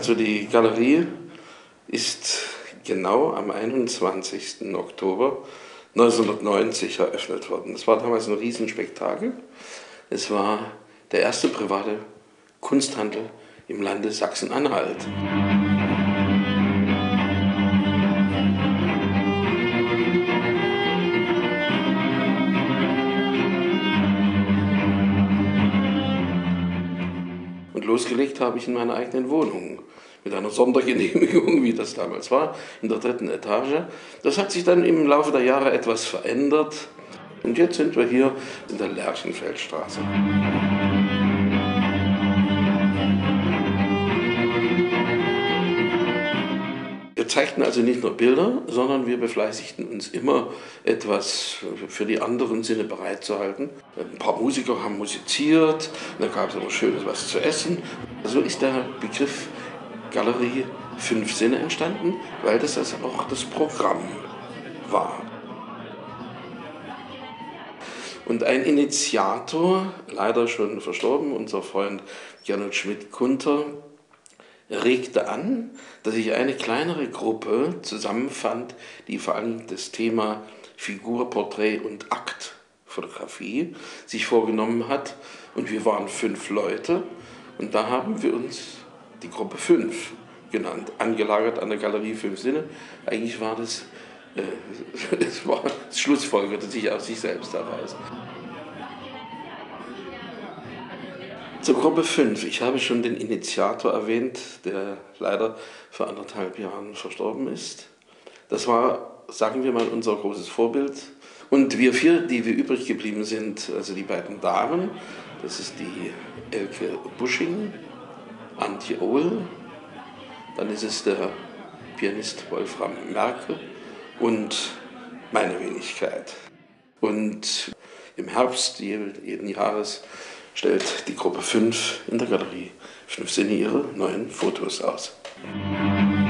Also die Galerie ist genau am 21. Oktober 1990 eröffnet worden. Das war damals ein Riesenspektakel. Es war der erste private Kunsthandel im Lande Sachsen-Anhalt. Und losgelegt habe ich in meiner eigenen Wohnung mit einer Sondergenehmigung, wie das damals war, in der 3. Etage. Das hat sich dann im Laufe der Jahre etwas verändert. Und jetzt sind wir hier in der Lerchenfeldstraße. Wir zeigten also nicht nur Bilder, sondern wir befleißigten uns immer, etwas für die anderen Sinne bereitzuhalten. Ein paar Musiker haben musiziert, da gab es immer schönes was zu essen. So ist der Begriff Galerie 5 Sinne entstanden, weil das also auch das Programm war. Und ein Initiator, leider schon verstorben, unser Freund Gernot Schmidt-Kunter, regte an, dass sich eine kleinere Gruppe zusammenfand, die vor allem das Thema Figur, Porträt und Aktfotografie sich vorgenommen hat. Und wir waren 5 Leute und da haben wir uns die Gruppe 5 genannt, angelagert an der Galerie 5 Sinne. Eigentlich war das, es schlussfolgerte sich aus sich selbst heraus. Zur Gruppe 5. Ich habe schon den Initiator erwähnt, der leider vor 1,5 Jahren verstorben ist. Das war, sagen wir mal, unser großes Vorbild. Und wir 4, die wir übrig geblieben sind, also die beiden Damen, das ist die Elke Busching, Antje Ohl, dann ist es der Pianist Wolfram Merkel und meine Wenigkeit. Und im Herbst jeden Jahres stellt die Gruppe 5 in der Galerie 5 Sinne ihre neuen Fotos aus.